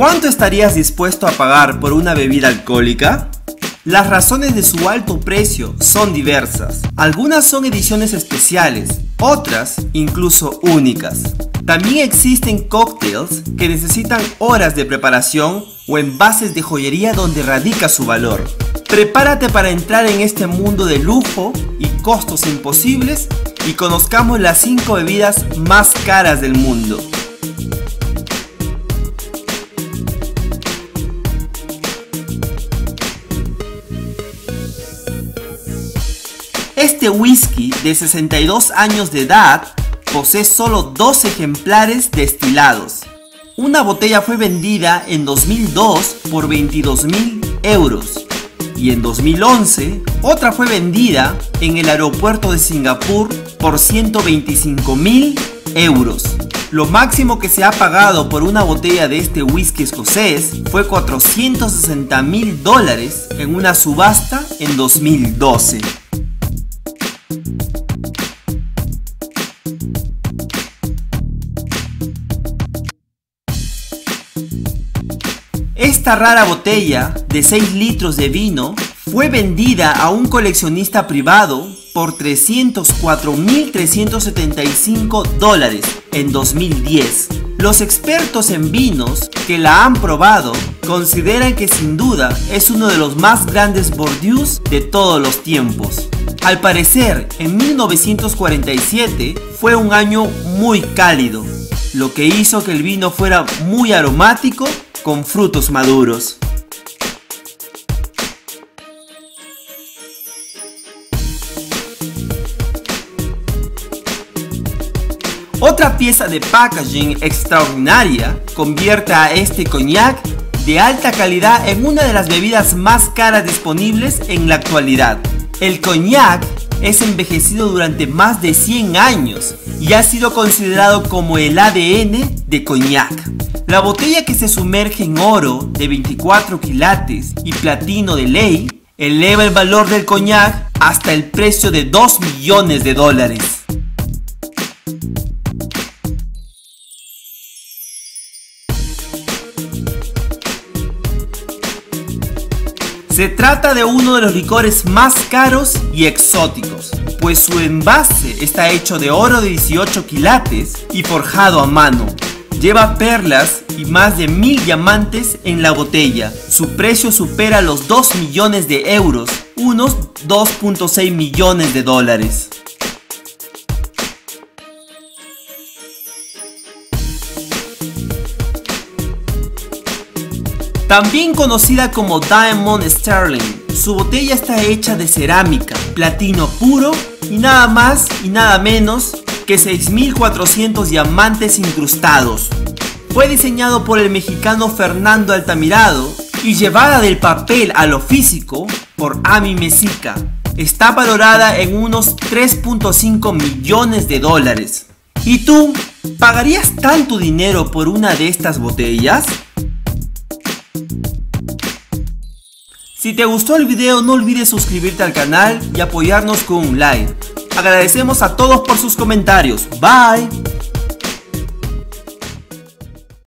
¿Cuánto estarías dispuesto a pagar por una bebida alcohólica? Las razones de su alto precio son diversas. Algunas son ediciones especiales, otras incluso únicas. También existen cócteles que necesitan horas de preparación o envases de joyería donde radica su valor. Prepárate para entrar en este mundo de lujo y costos imposibles y conozcamos las 5 bebidas más caras del mundo. Este whisky de 62 años de edad posee solo 2 ejemplares destilados. Una botella fue vendida en 2002 por 22.000 euros y en 2011 otra fue vendida en el aeropuerto de Singapur por 125.000 euros. Lo máximo que se ha pagado por una botella de este whisky escocés fue $460.000 en una subasta en 2012. Esta rara botella de 6 litros de vino fue vendida a un coleccionista privado por $304.375 en 2010. Los expertos en vinos que la han probado consideran que sin duda es uno de los más grandes Bordeaux de todos los tiempos. Al parecer, en 1947 fue un año muy cálido, lo que hizo que el vino fuera muy aromático con frutos maduros. Otra pieza de packaging extraordinaria convierte a este coñac de alta calidad en una de las bebidas más caras disponibles en la actualidad. El coñac es envejecido durante más de 100 años y ha sido considerado como el ADN de coñac. La botella, que se sumerge en oro de 24 quilates y platino de ley, eleva el valor del coñac hasta el precio de $2 millones. Se trata de uno de los licores más caros y exóticos, pues su envase está hecho de oro de 18 quilates y forjado a mano. Lleva perlas y más de 1000 diamantes en la botella. Su precio supera los 2 millones de euros, unos 2.6 millones de dólares. También conocida como Diamond Sterling, su botella está hecha de cerámica, platino puro y nada más y nada menos que 6.400 diamantes incrustados. Fue diseñado por el mexicano Fernando Altamirano y llevada del papel a lo físico por Ami Mesica. Está valorada en unos 3.5 millones de dólares. ¿Y tú, pagarías tanto dinero por una de estas botellas? Si te gustó el video, no olvides suscribirte al canal y apoyarnos con un like. Agradecemos a todos por sus comentarios. Bye.